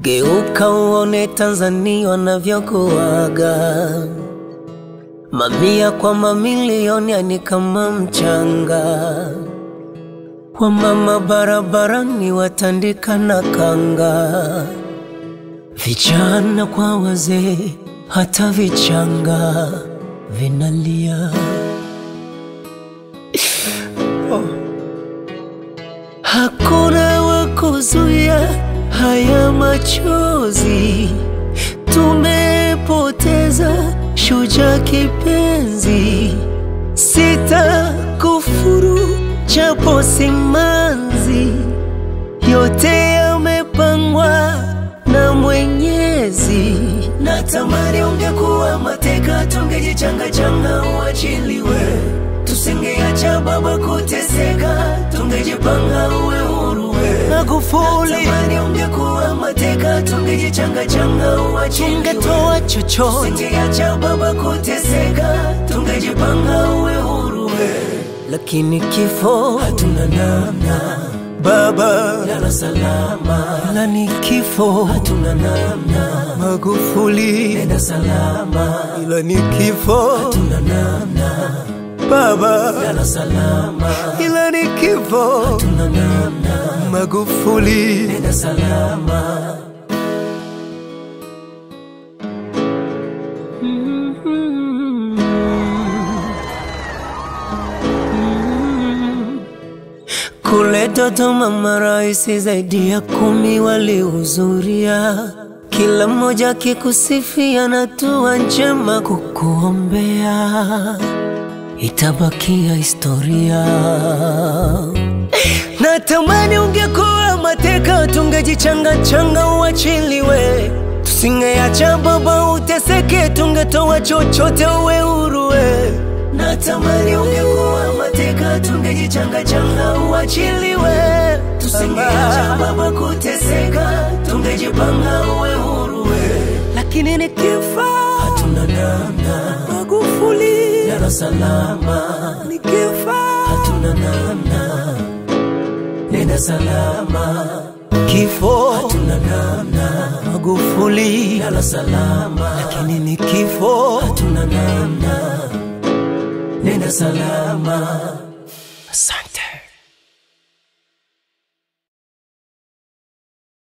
Geuka uone Tanzania wanavyokuaga. Mamia kwa mamilioni ni kama mchanga. Wamama barabarani watandika na kanga. Vijana kwa wazee hata vichanga vinalia. Hakuna wa kuzuia haya machozi. Tumepoteza shujaa kipenzi. Sitakufuru japo simanzi. Yote yamepangwa na Mwenyezi. Natamani ungekuwa mateka, tungejichanga uachiliwe. Tusingeacha baba kuteseka, tungejipanga uwe huru. Magufuli, natamani ungekuwa mateka, tungejichanga uachiliwe. Tungetoa chochote, tusingeacha baba kuteseka, tungejipanga uwe huru. Lakini kifo hatuna namna. Baba lala salama, ila ni kifo hatuna namna. Magufuli nenda salama, ila ni kifo hatuna namna. Baba lala salama, ila ni kifo hatuna namna. Magufuli nenda salama. Kule Dodoma maraisi zaidi ya 10 walihudhuria. Kila mmoja kikusifia na dua njema kukuombea. Itabakia historia. Natamani ungekuwa mateka, tungejichanga uachiliwe. Tusingeacha baba uteseke, tungetoa chochote uwe huru. Natamani ungekuwa mateka, tungejichanga uachiliwe. Tusingeacha baba kuteseka, tungejipanga uwe huru. Lakini ni kifo hatuna namna. Magufuli lala salama, ni kifo hatuna namna. Nenda salama, kifo hatuna namna. Magufuli lala salama, lakini ni kifo hatuna namna. Nenda salama.